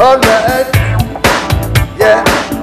alright, yeah.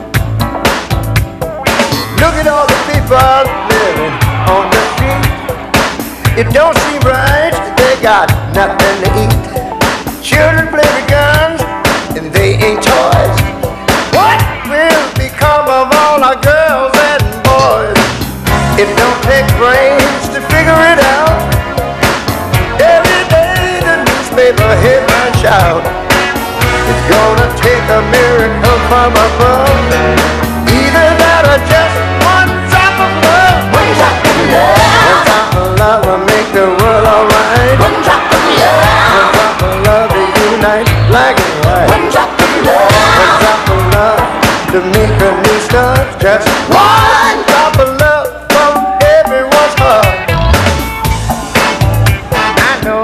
Look at all the people living on the street. It don't seem right, they got nothing to eat. Children play with guns and they ain't toys. What will become of all our girls and boys? It don't take brains to figure it out. Every day the newspaper headlines shout, it's gonna take a miracle from above. Either that or just one drop of love. One drop of love. One drop of love will make the world alright. One drop of love. One drop of love to unite black and white. One drop of love. One drop of love to make a new start. Just one drop of love from everyone's heart. I know,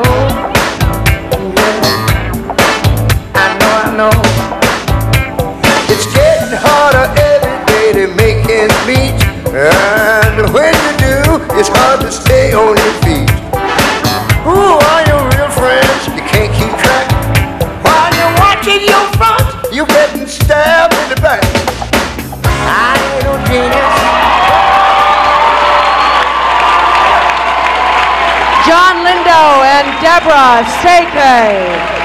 yeah, I know. It's getting harder every day to make ends meet, and when you do, it's hard to stay on your feet. Who are your real friends? You can't keep track. While you're watching your front, you're getting stabbed in the back. I ain't no genius. John Lindo and Deborah Seike.